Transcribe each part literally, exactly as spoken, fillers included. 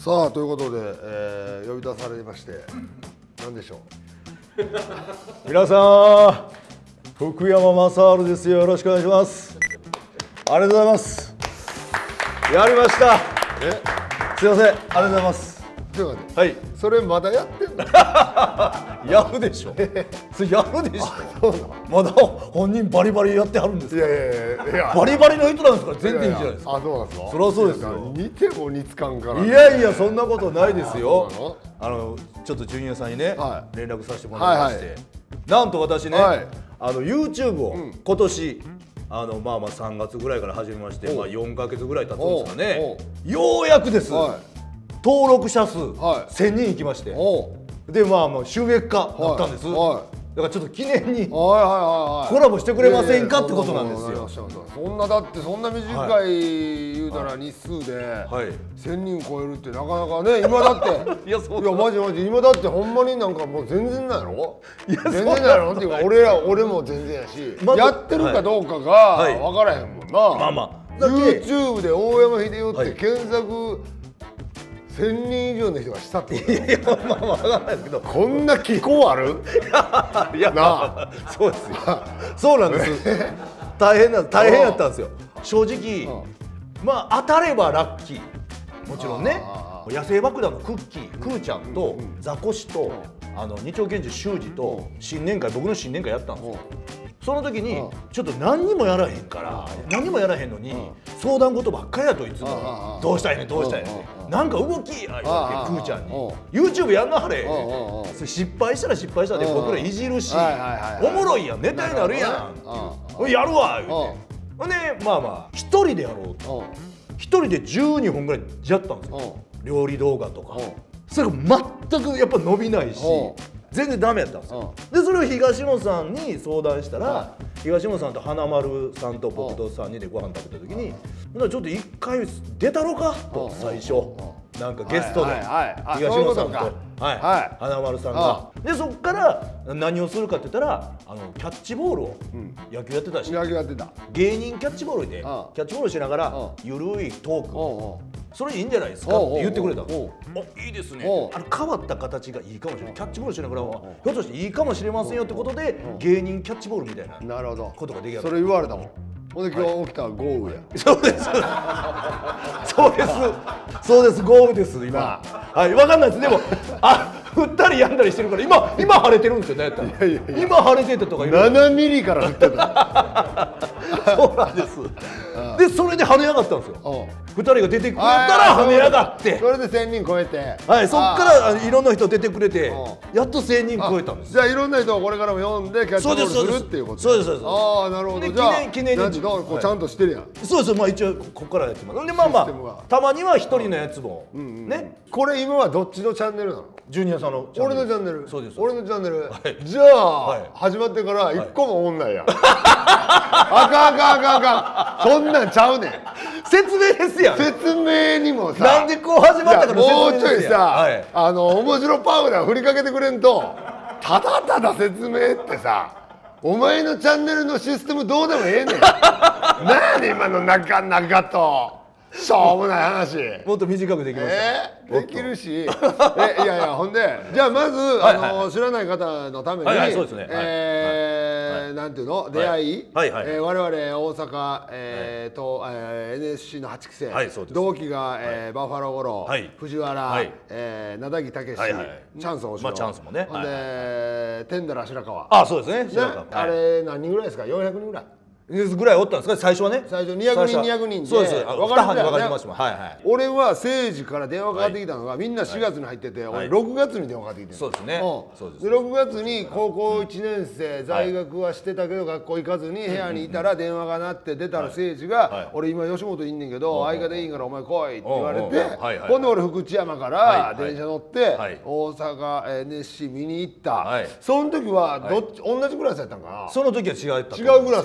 さあということで、えー、呼び出されまして何でしょう。 皆さん、福山雅治ですよ。よろしくお願いします。ありがとうございます。やりました。 えすいません、ありがとうございます。 ちょっと待って、 はい、 それまだやってんの？ やるでしょ。それやるでしょ。そうなの。まだ本人バリバリやってはるんですか。 いやいやいやいや、 バリバリの人なんですから全然いいじゃないですか。 あ、そうなんですか。 そりゃそうですよ。 似ても似つかんから。 いやいや、そんなことないですよ。あのちょっとジュニアさんにね、はい、連絡させてもらいまして、はいはい、なんと私ね、はい、あの YouTube を今年、うん、あのまあまあさんがつぐらいから始めまして、まあよんかげつぐらい経つんですかね。ようやくです。はい、登録者数、はい、せんにんいきまして、でまあもう収益化だったんです。はいはい、だからちょっと記念にコラボしてくれませんかってことなんですよ。 そんなだってそんな短い言うたら日数でせんにん超えるってなかなかね。今だっていやマジマジ今だってほんまになんかもう全然ないの？全然ないのっていうか俺ら俺も全然やし、やってるかどうかが分からへんもんな。まあまあ YouTube で大山秀夫って検索せんにん以上の人がしたってこと。いやまあまあ分かんないですけど、こんな気候ある？ いやなあ、そうですよ。そうなんです。大変な大変やったんですよ。正直まあ当たればラッキー。もちろんね、野生爆弾のクッキー、クーちゃんとザコシとあの二丁拳銃修二と新年会、僕の新年会やったんですよ。その時にちょっと何にもやらへんから何にもやらへんのに相談事ばっかりやといつもどうしたいねんどうしたいねんなんか動きや言われてクーちゃんに YouTube やんなはれそれ失敗したら失敗したで僕らいじるしおもろいやんネタになるやんやるわ言うてほんでまあまあ一人でやろうと一人でじゅうにほんぐらいやったんですよ料理動画とかそれが全くやっぱ伸びないし全然ダメやったんですよ。でそれを東野さんに相談したら、東野さんと花丸さんと僕とさんにんでご飯食べた時に「ちょっと一回出たろか?」と最初なんかゲストで東野さんと花丸さんが。でそっから何をするかって言ったらあのキャッチボールを野球やってたし芸人キャッチボールでキャッチボールしながらゆるいトークそれいいんじゃないですかって言ってくれたんですよ。あ、いいですね。あの変わった形がいいかもしれない。キャッチボールしながらひょっとしていいかもしれませんよってことで芸人キャッチボールみたいなことができる。 それ言われたもん。ほんで今日起きた豪雨や。 そうです。そうです。そうです。豪雨です今。はい、わかんないです。でもあ、降ったりやんだりしてるから今今晴れてるんですよね。今晴れてたとか言う。 ななミリから降ってた。 そうなんです。でそれで跳ね上がったんですよ。ふたりが出てくれたら跳ね上がってそれでせんにん超えて、 はいそっからいろんな人出てくれてやっとせんにん超えたんです。 じゃあいろんな人をこれからも読んでキャッチボールするっていうこと。 そうですそうです。 ああなるほど。じゃあ記念にこうちゃんとしてるやん。 そうです。まあ一応ここからやってます。でまあまあたまには一人のやつもね。 これ今はどっちのチャンネルなの？ ジュニアさんの俺のチャンネル。 そうです。 俺のチャンネル。じゃあ始まってから一個もおんないやん。あかんあかんあかんあかん。そんなんちゃうねん。 説明ですやん。 説明にもさ。 なんでこう始まったかの説明もうちょいさ、あの面白パウダー振りかけてくれんと、ただただ説明ってさ、お前のチャンネルのシステムどうでもええねん。なに今のなかなかと。しょうもない話。 もっと短くできます。 えー、できるし。えいやいやほんでじゃあまずあの知らない方のためにえなんていうの出会い、はいはい、えー、我々大阪、えー、と、えー、エヌエスシー のはちきせい、はい、同期が、えー、バッファロー五郎、はい、藤原、はい、えー、名田木武史、はいはい、チャンス大城、まあ、チャンスもね。ほんで、はいはい、天寺白川。 あそうですね。白川、 ね、あれ何人ぐらいですか？よんひゃくにんぐらい。 ぐらいおったんですか最初はね。 最初にひゃくにんにひゃくにんでそうです。分かれてました。はいはい。 俺は誠治から電話かかってきたのがみんなしがつに入ってて、俺ろくがつに電話かかってきてる。 そうですね。 でろくがつに高校いちねんせい在学はしてたけど学校行かずに部屋にいたら電話が鳴って出たら誠治が俺今吉本いんねんけど相方でいいからお前来いって言われて、ほんで俺福知山から電車乗って大阪 エヌエスシー 見に行った。その時はどっち同じクラスやったんかな。 その時は違った。 違うクラス。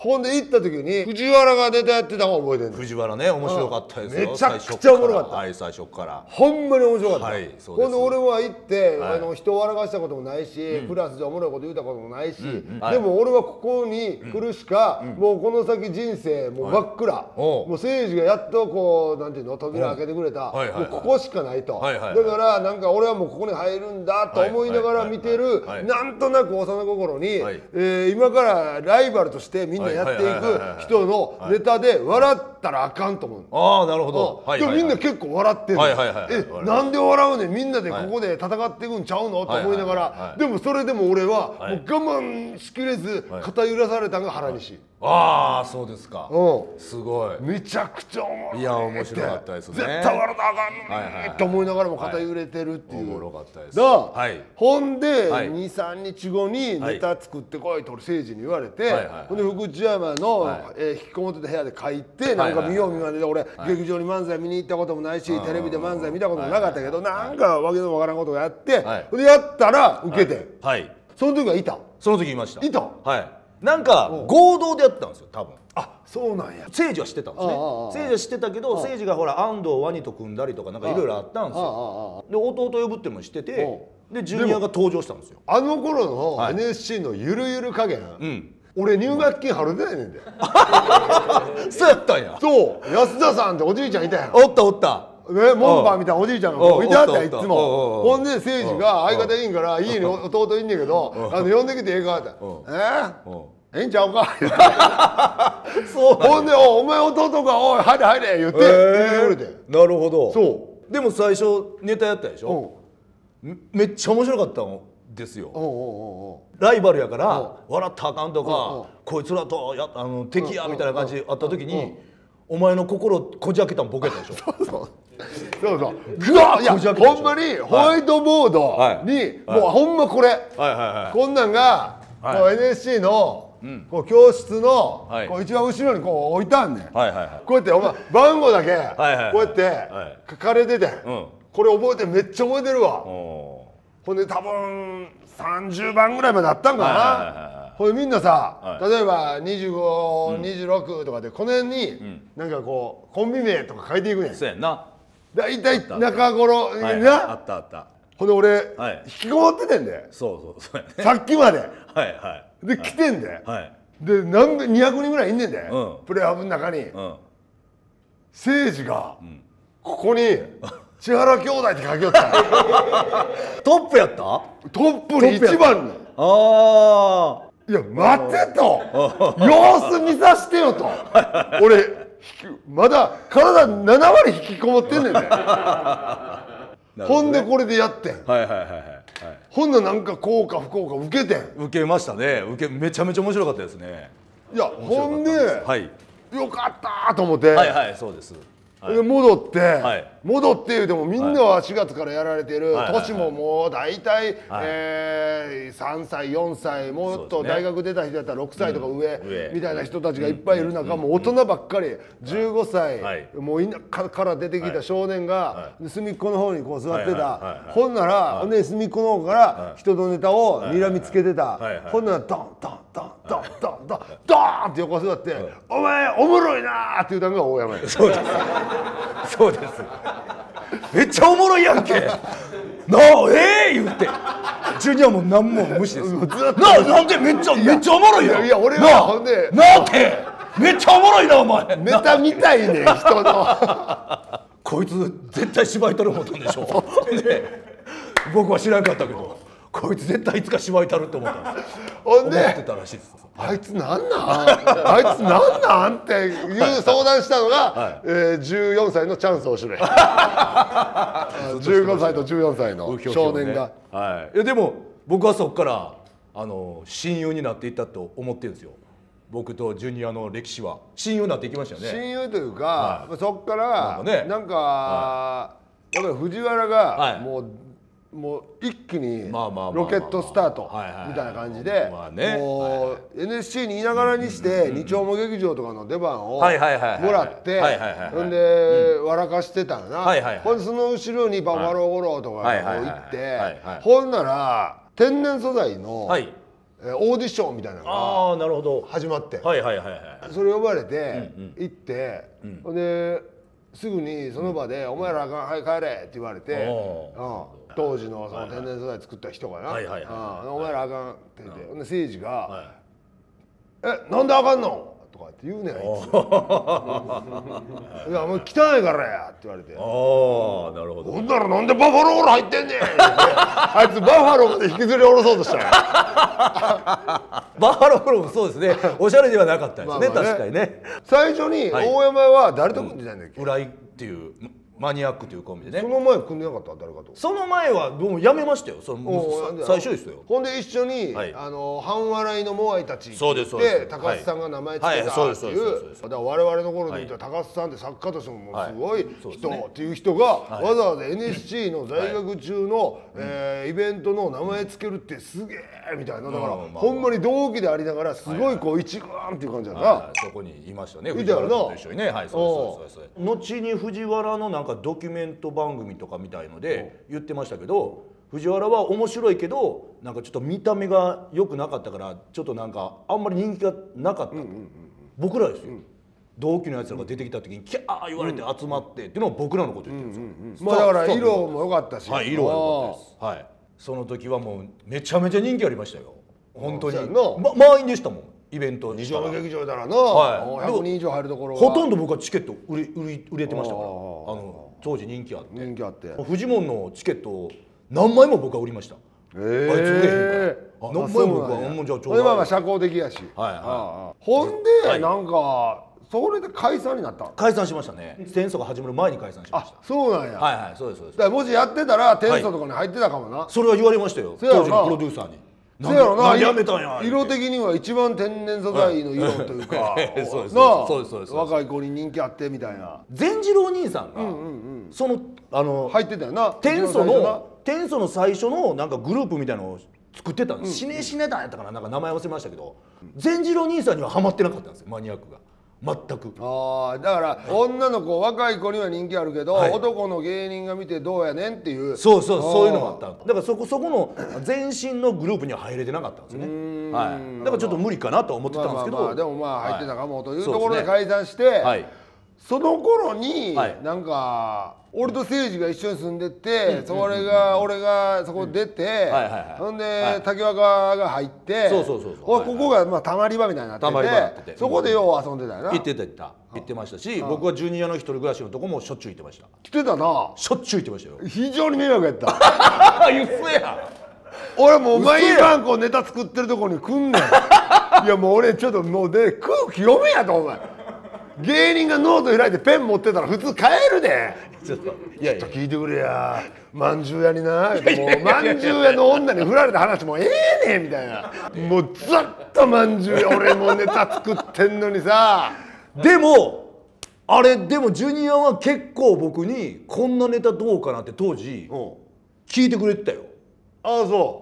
ほんで行った時に藤原がネタやってたのを覚えてる。 藤原ね、面白かったですよ。 めちゃくちゃおもろかった。 はい、最初から。 ほんまに面白かった。 はい、そうです。 ほんで俺は行って、あの人を笑かしたこともないし、クラスでおもろいこと言ったこともないし、でも俺はここに来るしか、もうこの先人生もう真っ暗。もう誠治がやっとこうなんていうの扉開けてくれた。もうここしかないと。だからなんか俺はもうここに入るんだと思いながら見てる。なんとなく幼心に、え今からライバルとしてみんなやっていく人のネタで笑ったらあかんと思う。 ああ、なるほど。 でもみんな結構笑ってる。え、なんで笑うねん、みんなでここで戦っていくんちゃうのと思いながら、でもそれでも俺はもう我慢しきれず肩揺らされたのが原西。 ああ、そうですか。 うん、 すごい。 めちゃくちゃおもろい。 いや、面白かったですね。 絶対笑ったらあかんのにと思いながらも肩揺れてるっていう。 おもろかったです。 はい。ほんでにさんにちごにネタ作ってこいと俺誠治に言われて、ほんで福知山の引きこもってた部屋で書いて、なんか見よう見まねで俺劇場に漫才見に行ったこともないし、テレビで漫才見たこともなかったけど、なんかわけのわからんことをやって、ほんでやったら受けて。はい。その時はいた。 その時いました。 いた。 はい。なんか合同でやったんですよ、多分。 あ、そうなんや。 誠治は知ってたんですね。誠治は知ってたけど、誠治がほら安藤ワニと組んだりとかなんかいろいろあったんですよ。で弟呼ぶってのも知ってて、でジュニアが登場したんですよ。 あの頃の エヌエスシー のゆるゆる加減、俺入学金払ってないねんで。 そうやったんや。 そう、安田さんっておじいちゃんいたやん。 おったおった。 ね、モンバーみたいなおじいちゃんがいてはったやん、いつも。ほんで誠治が相方いいんから家に弟いんねんけど、あの呼んできてええかって。ええええんちゃうか。そう。ほんでお前弟がおい入れ入れ言って言われて。 なるほど。 そう。 でも最初ネタやったでしょ。めっちゃ面白かったんですよ。ライバルやから笑ったらあかんとか、こいつらとやあの敵やみたいな感じであった時に、お前の心こじ開けたんボケたでしょ。そうそうそうそう。ぐわいやほんまにホワイトボードにもうほんまこれこんなんが エヌエスシー のこう教室のこう一番後ろにこう置いてあんねん。こうやってお前番号だけこうやって書かれてて、これ覚えてめっちゃ覚えてるわ。ほんで多分さんじゅうばんぐらいまであったんかな。これみんなさ、例えばにじゅうご、にじゅうろくとかでこの辺になんかこうコンビ名とか書いていくねん。 そうやな。 大体中頃にな。あったあった。ほんで俺引きこもっててんで。そうそうそうやね。さっきまで。はいはい。で来てんで。はい。で何にひゃくにんぐらいいんねんで。プレーハブの中に。誠治がここに千原兄弟って書きよった。 トップやった？ トップに一番に。 ああ。 いや待てと様子見さしてよと俺まだ体ななわり引きこもってんねんね。ほんでこれでやってん。ほんななんか効果不効果受けてん。 受けましたね。受けめちゃめちゃ面白かったですね。 いやほんでよかったと思って。はいはいそうです。で戻って、はい、戻って言うてもみんなはしがつからやられてる、年ももう大体、はいえー、さんさいよんさいもっと大学出た人だったらろくさいとか上、うん、みたいな人たちがいっぱいいる中、うん、もう大人ばっかりじゅうごさい、はい、もう田舎から出てきた少年が、はい、隅っこの方にこう座ってたほんなら、はい、ね、隅っこの方から人のネタを睨みつけてた、はいはい、ほんならドンドンドンドンドンドンドーンって横座って、はい「お前おもろいな」って言うたのが大山や。 そうですそうです。めっちゃおもろいやんけ。なあええー、言って。ジュニアも何も無視です。なあなんでめっちゃめっちゃおもろいやん。 いや俺はほんで。 なあってめっちゃおもろいなお前。 ネタみたいね人の。 こいつ絶対芝居たる思ったんでしょ。で僕は知らなかったけど。こいつ絶対いつか芝居たるって思ったんです。ほんで思ってたらしいです。 あいつなんなんあいつなんなんっていう相談したのが、はい、えー、じゅうよんさいのチャンス大城じゅうごさいとじゅうよんさいの少年が、ね、 はい、いやでも僕はそこからあの親友になっていったと思ってるんですよ。僕とジュニアの歴史は親友になっていきましたよね。 親友というか、はい、そっからなんか、ね、なんか、はい、やっぱり藤原がもう、はい、もう一気にロケットスタートみたいな感じでもう エヌエスシー にいながらにしてに丁目劇場とかの出番をもらってほんで笑かしてたよな。ほんでその後ろにバファロー五郎とかこう行ってほんなら天然素材のオーディションみたいなのああなるほどが始まって、 はいはいはいはい、 それ呼ばれて行って、ですぐにその場で「お前らあかん、はい帰れ」って言われて、当時のその天然素材作った人がな「お前らあかん」って言って、ほんで誠治が「えなんであかんの?」とかって言うねんあいつ「いやもう汚いからや」って言われて「ああなるほどほんならなんでバファロール入ってんねん」あいつバファローまで引きずり下ろそうとしたんやバファロールもそうですねおしゃれではなかったですね確かにね。 最初に大山は誰と組んでたんだっけ？ 浦井っていうマニアックというコンビでね。 その前組んでなかった誰かと？ その前はもうやめましたよ。その最初ですよ。 ほんで一緒にあの半笑いのモアイたちって高須さんが名前つけたっていう、だから我々の頃で言ったら高須さんって作家としてももうすごい人っていう人がわざわざ エヌエスシー の在学中のイベントの名前つけるってすげえみたいな。だからほんまに同期でありながらすごいこう一丸っていう感じだな。 そこにいましたね藤原と一緒にね。はいそうですそうです。後に藤原のなんかドキュメント番組とかみたいので言ってましたけど、藤原は面白いけどなんかちょっと見た目が良くなかったからちょっとなんかあんまり人気がなかった。僕らですよ、同期のやつらが出てきた時にキャー言われて集まってっていうのを僕らのこと言ってるんですよ。 まあだから色も良かったし、 はい色は良かったです。はいその時はもうめちゃめちゃ人気ありましたよ本当に。ま満員でしたもんイベント二条の劇場だらな、はい、ひゃくにん以上入るところほとんど僕はチケット売れ売れ売れてましたから、あの当時人気あって人気あってフジモンのチケットを何枚も僕は売りました。 ええ何枚も僕はもうじゃあちょうだい。 今は社交的やし、ほんでなんかそれで解散になった。 解散しましたね。天素が始まる前に解散しました。 そうなんや。 はいはいそうですそうです。 だからもしやってたら天素とかに入ってたかもな。 それは言われましたよ当時のプロデューサーに。 そうやろな、 やめたんや色的には一番天然素材の色というかそうですそうですそうです。 若い子に人気あってみたいな。 善次郎兄さんがそのあの入ってたよな。 天素の天素の最初のなんかグループみたいなのを作ってたんです。シネシネ団やったかな、なんか名前忘れましたけど善次郎兄さんにはハマってなかったんですよマニアックが全く。 ああだから女の子若い子には人気あるけど、はい、男の芸人が見てどうやねんっていう。 そうそうそういうのもあった。だからそこそこの前身のグループには入れてなかったんですよね。はい、だからちょっと無理かなと思ってたんですけど、まあまあまあでもまあ入ってたかもというところで解散して、はい、その頃になんか俺と誠治が一緒に住んでて、それが俺がそこ出て、ほんで竹若が入って、ここがまあたまり場みたいになってて、そこでよう遊んでたよな。 行ってた行った行ってましたし、僕はジュニアの一人暮らしのとこもしょっちゅう行ってました。 来てたな。 しょっちゅう行ってましたよ。 非常に迷惑やった。 言っせや。 俺もう毎晩こうネタ作ってるとこに来んねん。いやもう俺ちょっともうで空気読めやとお前。芸人がノート開いてペン持ってたら普通帰るで。ちょっといやいや聞いてくれや。まんじゅう屋にな、もうまんじゅう屋の女に振られた話もうええねんみたいな。もうずっとまんじゅう屋俺もネタ作ってんのにさ。 でもあれでもジュニアは結構僕にこんなネタどうかなって当時聞いてくれてたよ。 ああそう。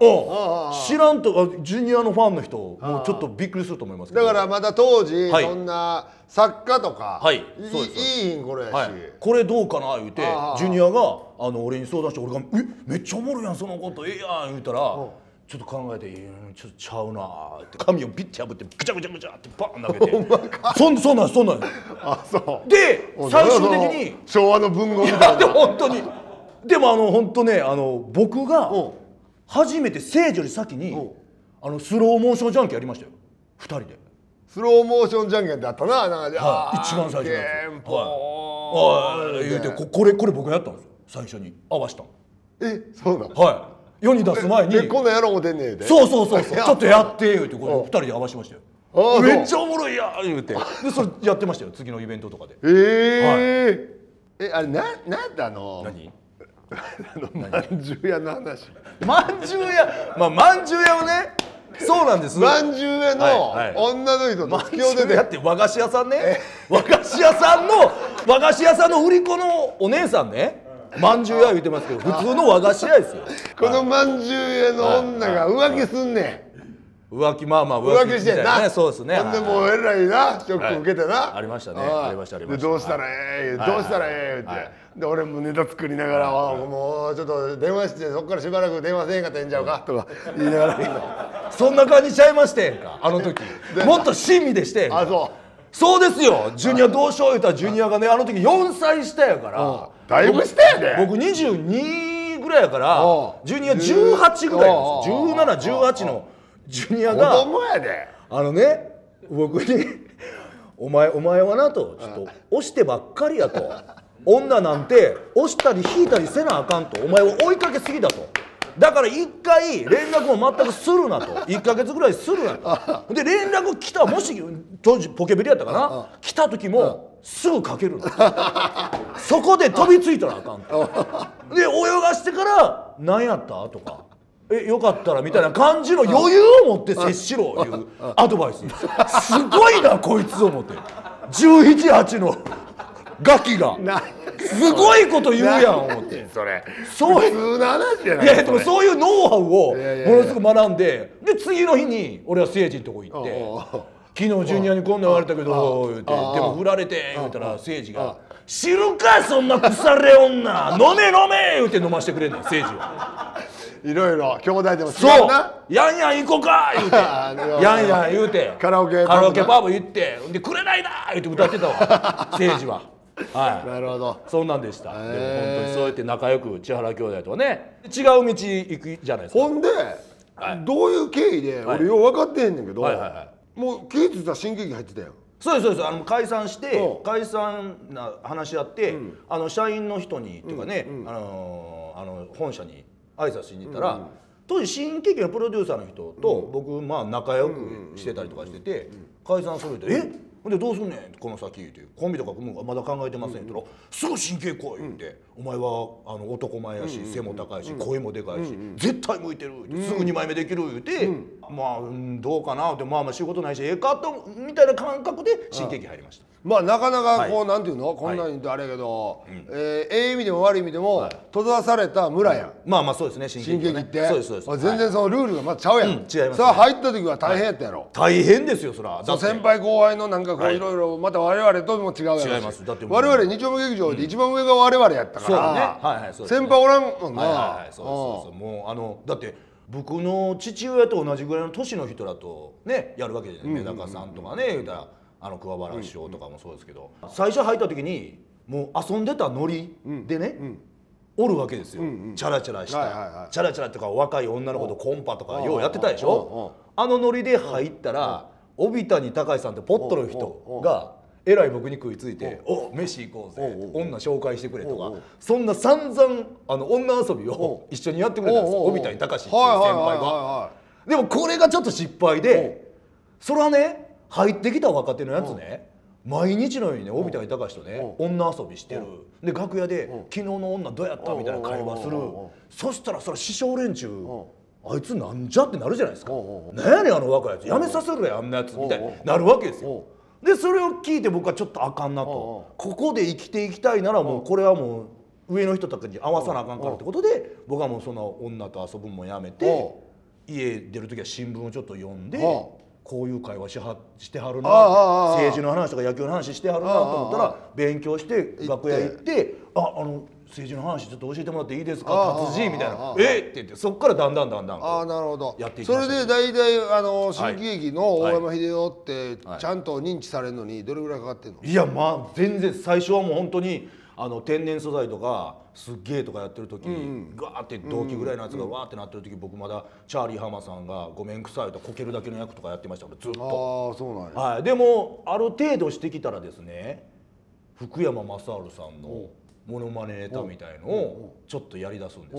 知らんとジュニアのファンの人もうちょっとびっくりすると思いますけど。 だからまだ当時そんな作家とかいいんこれやし、 これどうかな言うてジュニアがあの俺に相談して、俺が「えめっちゃおもろいやんそのことええやん」言うたら「ちょっと考えてちょっとちゃうな」って紙をピッて破ってぐちゃぐちゃぐちゃってバーン投げてそんそんなんそんなん。 あそうで最終的に昭和の文豪みたいな。 本当にでもあの本当ねあの僕が初めて聖女より先にあのスローモーションジャンケンやりましたよふたりで。 スローモーションジャンケンってあったな。なんか、 はい、一番最初のやつ。はい。言うてここれこれ僕がやったんですよ最初に合わしたん。 えそうなの。 はい。世に出す前に。 えこんなんやろう思てんねんで。 そうそうそうそう。ちょっとやって言うてこれ二人で合わしましたよ。めっちゃおもろいや言うて。でそれやってましたよ次のイベントとかで。 ええ。えあれななんだあの。 何？ あのまんじゅう屋の話。 まんじゅう屋まあまんじゅう屋をね。そうなんです。 まんじゅう屋の女の人と付き合うてて、 だって和菓子屋さんね、和菓子屋さんの和菓子屋さんの売り子のお姉さんね、まんじゅう屋言ってますけど普通の和菓子屋ですよ。 このまんじゅう屋の女が浮気すんねん。 浮気まあまあ浮気してんな。 そうですね。 ほんでもうえらいなショック受けてな。 ありましたね。ありましたありました。 でどうしたらええどうしたらええってで俺もネタ作りながらもうちょっと電話してそっからしばらく電話せえへんかったらええんちゃうかとか言いながらそんな感じちゃいましてんかあの時。もっと親身でしてん。 あそう。 そうですよ。ジュニアどうしよう言ったらジュニアがねあの時よんさい下やから。 だいぶ下やで。 僕にじゅうにぐらいやからジュニアじゅうはちぐらいなんですよ。じゅうなな、じゅうはちのジュニアが子供やで。 あのね僕に「お前お前はな」と「ちょっと押してばっかりや」と「女なんて押したり引いたりせなあかん」と「お前を追いかけすぎだ」と。だから一回連絡も全くするなといっかげつぐらいするなとで連絡来たもし当時ポケベルやったかな来た時もすぐかけるのそこで飛びついたらあかんとで泳がしてから「何やった?」とか「えよかったら」みたいな感じの余裕を持って接しろいうアドバイスすごいなこいつを思ってじゅうなな、はちのガキが。すごいこと言うやん思ってそれそう普通の話じゃない。 いやでもそういうノウハウをものすごく学んでで次の日に俺は誠治のとこ行って「昨日ジュニアにこんなん言われたけど」言うて「でも振られて」言うたら誠治が「知るかそんな腐れ女飲め飲め」言うて飲ましてくれんねん誠治は。 いろいろ兄弟でも違そううな。 やんやん行こうか言うてやんやん言うてカラオケカラオケパブ行ってでくれないな言うて歌ってたわ誠治は。はい、 なるほど。 そんなんでした。でも本当にそうやって仲良く千原兄弟とはね違う道行くじゃないですか。 ほんで、はい、どういう経緯で、はい、俺よう分かってへんねんけど、はいはいはい、もう気付いたら新喜劇入ってたよ。 そうですそうです。あの解散して解散な話し合って、うん、あの社員の人にっていうかね、うんうん、あのあの本社に挨拶しに行ったら、うんうん、当時新喜劇のプロデューサーの人と、うん、僕まあ仲良くしてたりとかしてて、解散するって「えほんでどうすんねんこの先」って「コンビとか組むまだ考えてません」って言ったら「すぐ新喜劇来い」って「お前はあの男前やし背も高いし声もでかいし絶対向いてる」って「すぐにまいめできる」言うてまあどうかなってまあまあ仕事ないしええかとみたいな感覚で新喜劇入りました。 まあなかなかこうなんていうのこんなん言うとあれやけどええ意味でも悪い意味でも閉ざされた村や。 まあまあそうですね新喜劇ってそうですそうです。 全然そのルールがまたちゃうやん。違います。さあ入った時は大変やったやろ。 大変ですよそら。 先輩後輩のなんかこういろいろまた我々とも違うやろ。 違います。だって我々日曜劇場で一番上が我々やったから先輩おらんもんな。 はいはいそうそうそう。もうあのだって僕の父親と同じぐらいの年の人だとねやるわけじゃない。メダカさんとかね言うたらあの桑原師匠とかもそうですけど最初入った時にもう遊んでたノリでねおるわけですよ。チャラチャラしたチャラチャラとか若い女の子とコンパとかようやってたでしょ。あのノリで入ったら帯谷隆さんってポットの人がえらい僕に食いついて「お飯行こうぜ女紹介してくれ」とかそんな散々あの女遊びを一緒にやってくれたんですよ帯谷隆っていう先輩が。でもこれがちょっと失敗でそれはね入ってきた若手のやつね毎日のようにね帯谷隆とね女遊びしてるで楽屋で「昨日の女どうやった?」みたいな会話する。そしたらそれ師匠連中あいつなんじゃってなるじゃないですか。なんやねんあの若いやつやめさせるやあんなやつみたいになるわけですよ。でそれを聞いて僕はちょっとあかんなとここで生きていきたいならもうこれはもう上の人たちに合わさなあかんからってことで僕はもうその女と遊ぶのもやめて家出る時は新聞をちょっと読んでこういう会話しはしてはるな政治の話とか野球の話してはるなと思ったら勉強して楽屋行って「ああの政治の話ちょっと教えてもらっていいですか達人」みたいな「えっ!」って言ってそっからだんだんだんだんやっていきました。 それで大体あの新喜劇の大山秀夫ってちゃんと認知されるのにどれぐらいかかってんの？ いやまあ全然最初はもう本当にあの天然素材とかすっげえとかやってる時にガーって同期ぐらいのやつがわーってなってる時僕まだチャーリー浜さんが「ごめんくさい」とこけるだけの役とかやってましたからずっと。 ああそうなんや。 はいでもある程度してきたらですね福山雅治さんのモノマネネタみたいのをちょっとやりだすんです。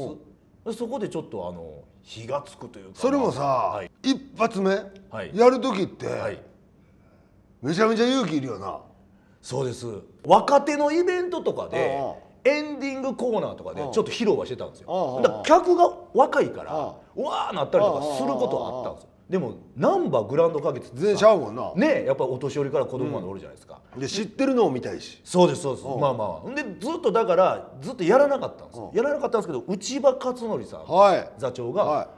そこでちょっとあの火がつくというかそれもさ一発目やる時ってめちゃめちゃ勇気いるよな。 そうです。若手のイベントとかでエンディングコーナーとかでちょっと披露はしてたんですよ。だから客が若いからわーなったりとかすることはあったんですよ。でも難波グランド花月って全然ちゃうもんな。 ねやっぱお年寄りから子供までおるじゃないですか。 で知ってるのを見たいし。 そうですそうです。まあまあでずっとだからずっとやらなかったんですよ。やらなかったんですけど内場勝則さん座長が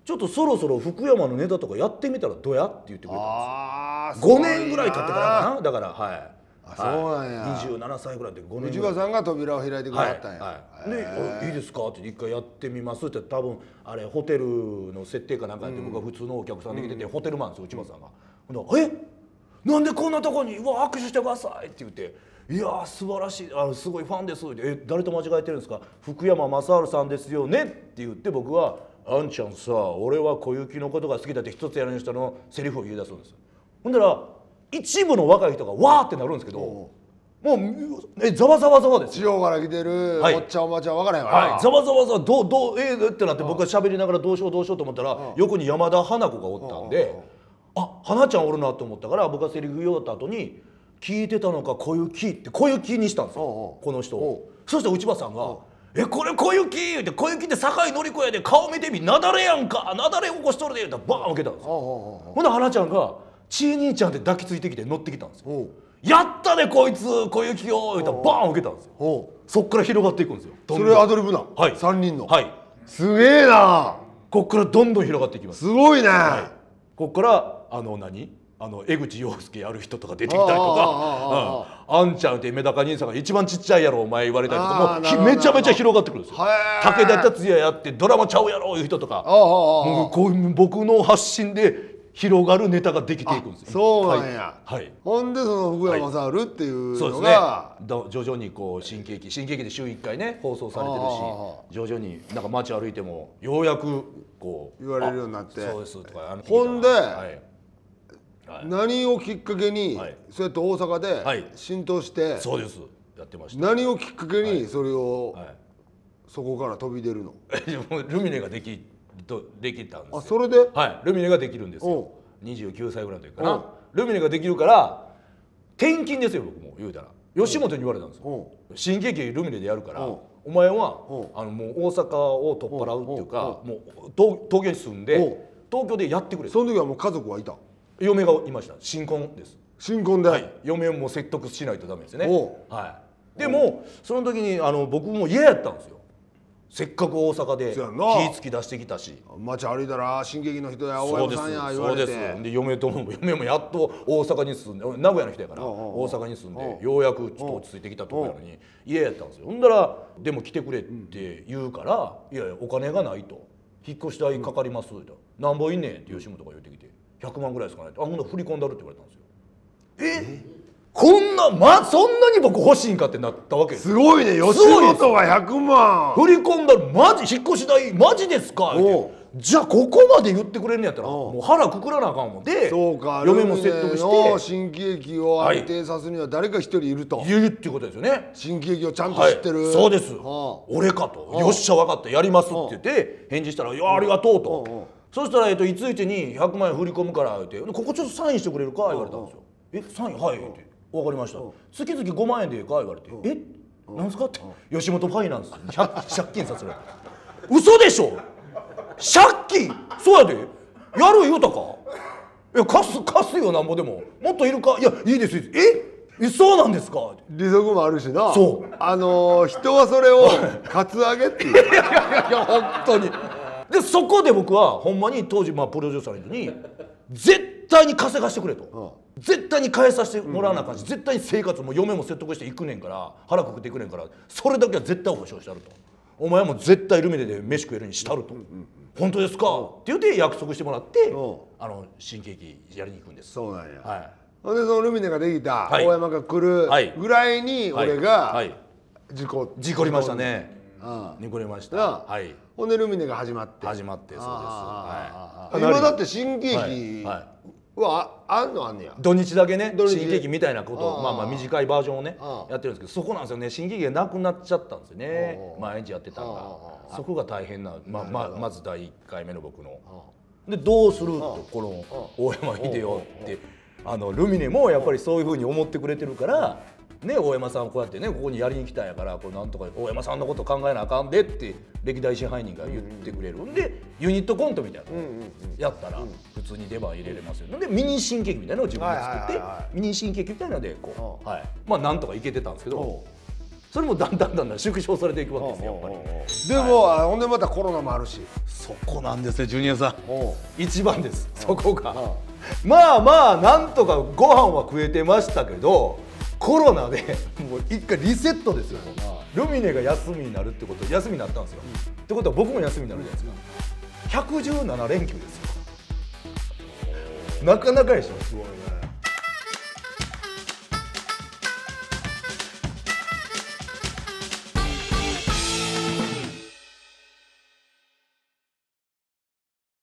ちょっとそろそろ福山のネタとかやってみたらどうやって言ってくれたんですよ。ごねんぐらい経ってからかな。だからはい。 そうなんや。 にじゅうななさいぐらいでごねん。 内場さんが扉を開いてくれたんや。 で、いいですかって一回やってみますって多分あれホテルの設定かなんかやって僕は普通のお客さんで来ててホテルマンですよ内場さんが。ほんで、え、なんでこんなとこにうわ握手してくださいって言って。いやー素晴らしい、あのすごいファンですって、え誰と間違えてるんですか、福山雅治さんですよねって言って、僕はあんちゃんさ俺は小雪のことが好きだって一つやらにしたのセリフを言い出すんです。ほんだら一部の若い人がわーってなるんですけど、もうえざわざわざわです。 地方から来てるおっちゃんおばちゃん分からへんから、 はい、ざわざわざわどうどうえーってなって僕が喋りながらどうしようどうしようと思ったら横に山田花子がおったんで、あ花ちゃんおるなと思ったから僕がセリフ言おうた後に聞いてたのか小雪って小雪にしたんですよこの人を。そして内場さんが「えこれ小雪!」言うて「小雪って酒井紀子やで顔見てみなだれやんかなだれ起こしとるで」言うたらバーン受けたんですよ。ほんで花ちゃんが「ちい兄ちゃん」って抱きついてきて乗ってきたんですよ。やったでこいつ小雪よ言うたらバーン受けたんですよ。そっから広がっていくんですよ。 それアドリブな、 はい、 さんにんの。 はい、 すげえな。 こっからどんどん広がっていきます。 すごいね。 こっからあの何あの江口洋介やる人とか出てきたりとか、あんちゃんってメダカ兄さんが一番ちっちゃいやろお前言われたりとか、もうめちゃめちゃ広がってくるんですよ。武田鉄矢やってドラマちゃうやろいう人とか、もうこう僕の発信で広がるネタができていくんですよ。 そうなんや。 はい。 ほんでその福山雅治っていうのが、 はい、徐々にこう新喜劇新喜劇で週いっかいね放送されてるし、徐々になんか街歩いてもようやくこう言われるようになって、 そうですとかほんで、 はい何をきっかけに、はい、そうやって大阪で浸透して、はい、 そうですやってました。 何をきっかけにそれを、はい、 はい、 そこから飛び出るの？ ルミネができとできたんですよ。 あ、それで？ はい、ルミネができるんですよ。にじゅうきゅうさいぐらいの時かな。ルミネができるから転勤ですよ。僕も言うたら吉本に言われたんですよ。新喜劇ルミネでやるからお前はあのもう大阪を取っ払うっていうか、もう東東京に住んで東京でやってくれ。 その時はもう家族はいた？ 嫁がいました。新婚です。 新婚で、 はい、嫁も説得しないとダメですね。はい、でもその時にあの僕も嫌やったんですよ。せっかく大阪で気ぃき出してきたし、 街歩いたら新喜劇の人や大山さんや言われて、 そうです。で嫁とも嫁もやっと大阪に住んで、名古屋の人やから大阪に住んでようやくちょっと落ち着いてきたとこやのに嫌やったんですよ。ほんだらでも来てくれって言うから「いやいやお金がない」と「引っ越し代かかります」と「なんぼいんねん」って吉本が言ってきて「ひゃくまんぐらいですかね」って「あほんなら振り込んだる」って言われたんですよ。えこんな、ま、そんなに僕欲しいんかってなったわけです。 すごいね。吉本がひゃくまん振り込んだらマジ引っ越し代マジですかって。じゃあここまで言ってくれんのやったらもう腹くくらなあかんもんで、 そうか、 嫁も説得して新喜劇を安定させるには誰か一人いると、 いるっていうことですよね。 新喜劇をちゃんと知ってる、 はい、そうです、俺かと、よっしゃ分かったやりますって言って返事したら「いやありがとう」と。そしたら、えっと、いついちにひゃくまんえん振り込むからって「ここちょっとサインしてくれるか?」言われたんですよ。えサインはいって「分かりました月々ごまんえんでいいか?」言われて「えなんすか?」って「吉本ファイナンス借金させられた」「嘘でしょ借金そうやでやる言うたかいや貸す貸すよなんぼでももっといるかいやいいですいいですええそうなんですか利息もあるしなそうあのー、人はそれをカツアゲっていういやいやいや本当にでそこで僕はほんまに当時まあプロデューサーの人に絶対に稼がしてくれと、うん、絶対に返させてもらわなあかんし、うん、絶対に生活も嫁も説得していくねんから腹くくっていくねんからそれだけは絶対保証してあるとお前も絶対ルミネで飯食えるようにしたると、うんうん、本当ですか、うん、って言って約束してもらって、うん、あの新喜劇やりに行くんです。 そうなんや、 はい、 ほんでそのルミネができた、はい、大山が来るぐらいに俺が、はいはい、事故事故りましたね。事故りました。はい。 ほんでルミネが始まって始まってそうです。はい。今だって新喜劇はあんのあんねや。 土日だけね新喜劇みたいなことをまあまあ短いバージョンをねやってるんですけど、そこなんですよね。新喜劇がなくなっちゃったんですよね。毎日やってたのがそこが大変なまあまあまずだいいっかいめの僕の。でどうするとこの大山秀夫ってあのルミネもやっぱりそういうふうに思ってくれてるから。ね、大山さんこうやってねここにやりに来たんやからこれなんとか大山さんのこと考えなあかんでって歴代支配人が言ってくれるんでユニットコントみたいなのやったら普通に出番入れれますよ。でミニ新喜劇みたいなのを自分で作ってミニ新喜劇みたいなのでこう、はい、まあなんとかいけてたんですけどそそれもだんだんだんだん縮小されていくわけですよ、やっぱり。 でも、はい、ほんでまたコロナもあるし、 そこなんですね、ジュニアさん。一番です、そこが。まあまあなんとかご飯は食えてましたけど、コロナでもう一回リセットですよ。ルミネが休みになるってこと、休みになったんですよ。ってことは僕も休みになるじゃないですか。ひゃくじゅうななれんきゅうですよ。なかなかでしょ。